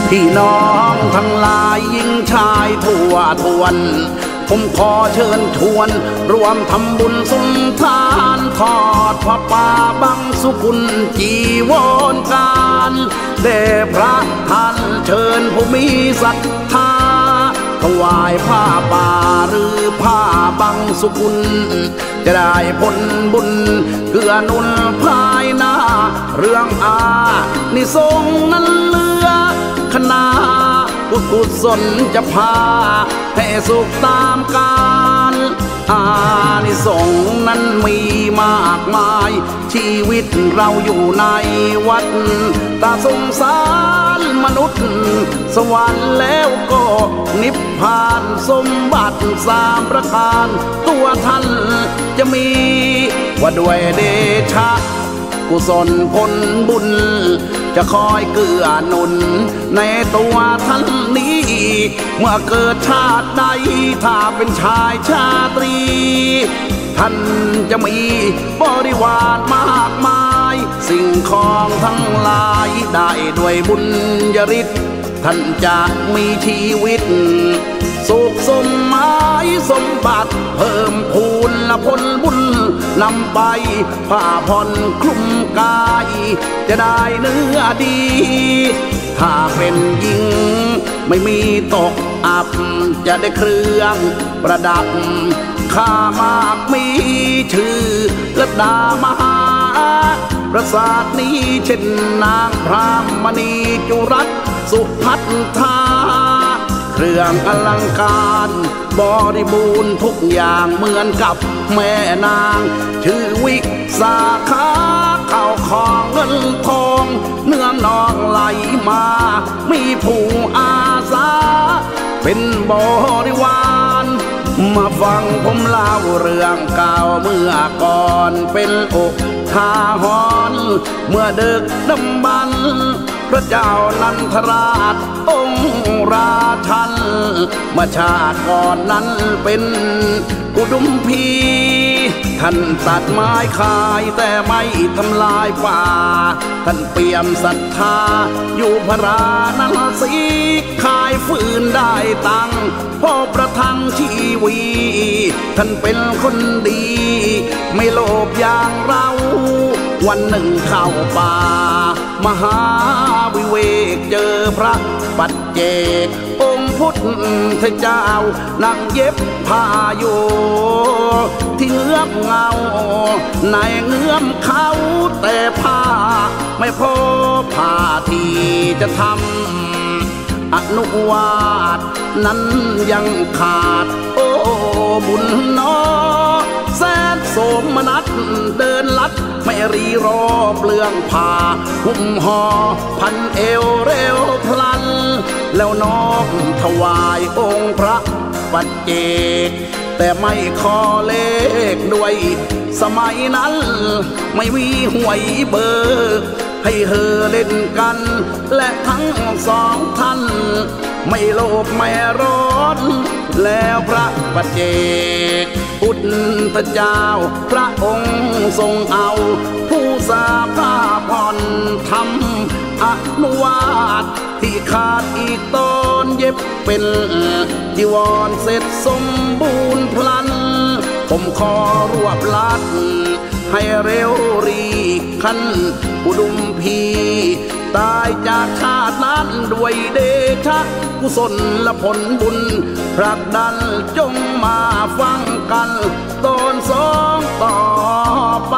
พี่น้องทั้งหลายหญิงชายทั่วทวนผมขอเชิญชวนรวมทำบุญสุนทานทอดพระป่าบังสุกุลจีวรการเดชพระท่านเชิญผู้มีศรัทธาถวายผ้าป่าหรือผ้าบังสุกุลจะได้ผลบุญเกื้อหนุนภายหน้าเรื่องนิสงส์นั้นเลือคณะกุศลจะพาให้สุขตามกาลนิสงส์นั้นมีมากมายชีวิตเราอยู่ในวัฏตาสงสารมนุษย์สวรรค์แล้วก็นิพพานสมบัติ3 ประการตัวท่านจะมีว่าด้วยเดชะกุศลผลบุญจะคอยเกื้อหนุนในตัวท่านนี้เมื่อเกิดชาติใดถ้าเป็นชายชาตรีท่านจะมีบริวารมากมายสิ่งของทั้งหลายได้ด้วยบุญญาฤทธิ์ท่านจะมีชีวิตสุขสมหมายสมบัติเพิ่มพูนและผลบุญนำไปผ้าผ่อนคลุมกายจะได้เนื้อดีถ้าเป็นหญิงไม่มีตกอับจะได้เครื่องประดับข้ามากมีชื่อลัดดามหาประสาทนี้เช่นนางพรามณีจุรัตน์สุพัทธาเครื่องอลังการบริบูรณ์ทุกอย่างเหมือนกับแม่นางชื่อวิสาขาเข้าของเงินทองเนื้อนองไหลมามีผู้อาสาเป็นบริวารมาฟังผมเล่าเรื่องเก่าเมื่อก่อนเป็นอกทาหรณ์เมื่อดึกดำบรรพ์พระเจ้านันทราชองค์ราชันมาชาติก่อนนั้นเป็นกุดุมพีท่านตัดไม้ขายแต่ไม่ทำลายป่าท่านเปี่ยมศรัทธาอยู่พระราณสีขายฟืนได้ตังพอประทังชีวีท่านเป็นคนดีไม่โลภอย่างเราวันหนึ่งเข้าป่ามหาวิเวกเจอพระปัจเจกองค์พุทธเจ้านั่งเย็บผ้าอยู่ที่เงื้อมเงาในเงื้อมเขาแต่ผ้าไม่พอผ้าที่จะทำอนุวาตนั้นยังขาดโอ้บุญน้อแสนโสมนัสเดินลัดไม่รีรอเปลืองผ้าหุ้มห่อพันเอวเร็วพลันแล้วน้อมถวายองค์พระปัจเจกแต่ไม่ขอเลขด้วยสมัยนั้นไม่มีหวยเบอร์ให้เฮอเล่นกันและทั้งสองท่านไม่โลภไม่ร้อนแล้วพระปัจเจกพุทธเจ้าพระองค์ทรงเอาผู้สาผ้าผ่อนทำอนุวาตที่ขาดอีกตอนเย็บเป็นจีวรเสร็จสมบูรณ์พลันผมขอรวบลัดให้เร็วรีขั้นอุดมพีตายจากชาตินั้นด้วยเดชะกุศลและผลบุญผลักดันจงมาฟังกันตอน2ต่อไป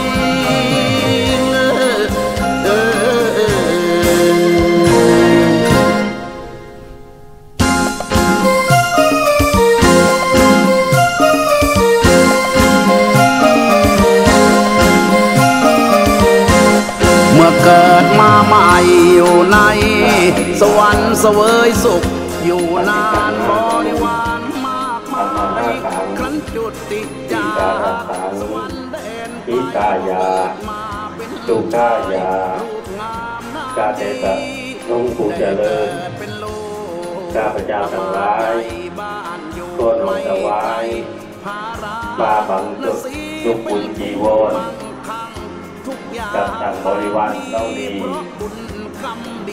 เมื่อเกิดมาใหม่อยู่ในสวรรค์เสวยสุขอยู่นานบริวารมากมายครั้นจุติจากสวรรค์แดนไกลเกิดมาเป็นลูกชายรูปงามน่าดีได้เกิดเป็นลูกข้าพเจ้าทั้งหลายตัวน้อยถวายบาบังสุกุลจีวรกับทางบริวารเหล่านี้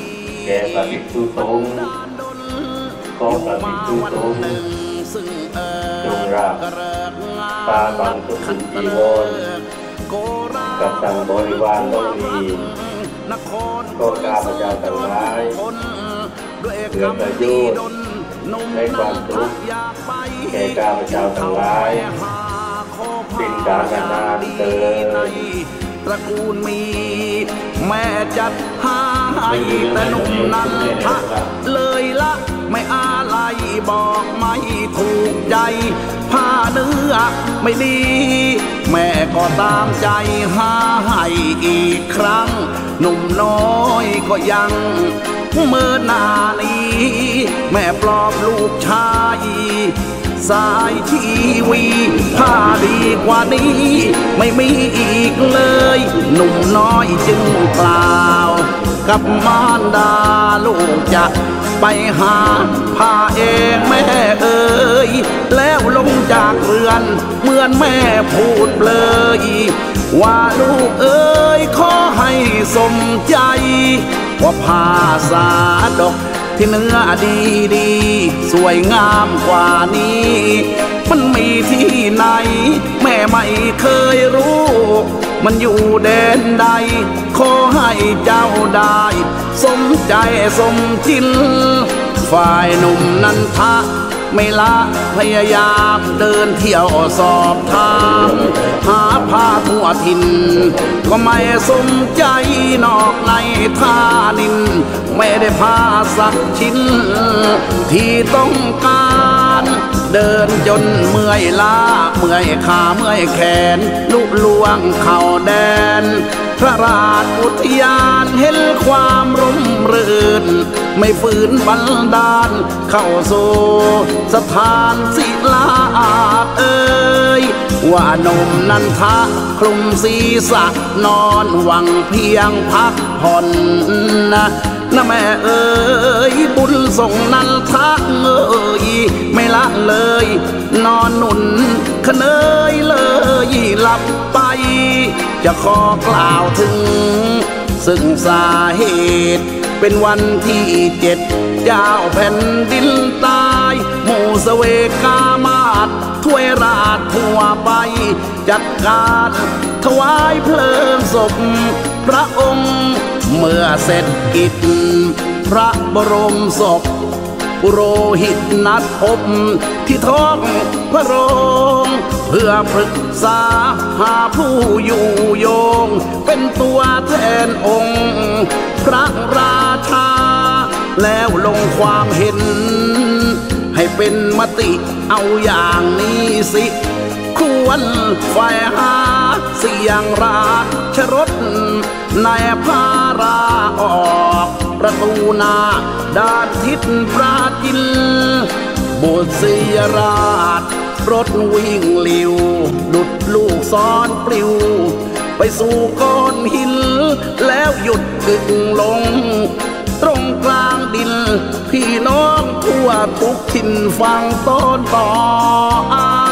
แก่พระภิกษุสงฆ์ขอพระภิกษุสงฆ์จงราบปาบังสุขุนจีวรกับสังบริวารต้องมีก็ข้าพเจ้าทั้งหลายเพื่อประโยชน์ในความสุขแก่ข้าพเจ้าทั้งหลายเป็นการนานเตินตระกูลมีแม่จัดหาให้แต่หนุ่มนั้นทะเลยละไม่อะไรบอกไม่ถูกใจผ้าเนื้อไม่ดีแม่ก็ตามใจหาให้อีกครั้งหนุ่มน้อยก็ยังเมื่อนานี้แม่ปลอบลูกชายสายทีวีผ้าดีกว่านี้ไม่มีอีกเลยหนุ่มน้อยจึงกล่าวกับมารดาลูกจะไปหาผ้าเองแม่เอ๋ยแล้วลงจากเรือนเหมือนแม่พูดเลยว่าลูกเอ๋ยขอให้สมใจว่าผ้าสาดกที่เนื้อดีสวยงามกว่านี้มันมีที่ไหนแม่ไม่เคยรู้มันอยู่แดนใดขอให้เจ้าได้สมใจสมจินฝ่ายหนุ่มนั้นทะไม่ละพยายามเดินเที่ยวสอบถามหาผ้าทั่วถิ่นก็ไม่สมใจนอกในท่านินไม่ได้ผ้าสักชิ้นที่ต้องการเดินจนเมื่อยล้าเมื่อยขาเมื่อยแขนลุลวงเข่าแดนพระราชอุทยานเห็นความร่มรื่นไม่ฝืนบันดาลเข้าสู่สถานศิลาเอ่ยว่าหนุ่มนันทะคลุมศีรษะนอนหวังเพียงพักผ่อนนะแม่เอ๋ยบุญส่งนันทะเอ๋ยไม่ละเลยนอนหนุนขเนยเลยหลับไปจะขอกล่าวถึงซึ่งสาเหตุเป็นวันที่7เจ้าแผ่นดินตายหมู่เสวกามาศถ้วยราชทั่วไปจัดการถวายเพลิงศพพระองค์เมื่อเสร็จกิจพระบรมศพปุโรหิตนัดพบที่ท้องพระโรงเพื่อปรึกษาหาผู้อยู่โยงเป็นตัวแทนองค์พระราชาแล้วลงความเห็นให้เป็นมติเอาอย่างนี้สิควรฝ่ายหาเสียงราชรถในพาราออกประตูนาด้านทิศปราจินบุตรศิราชรถวิ่งเลี้วดุดลูกศรปลิวไปสู่ก้อนหินแล้วหยุดกึ่งลงตรงกลางดินพี่น้องทั่วทุกถิ่นฟังต้นต่อ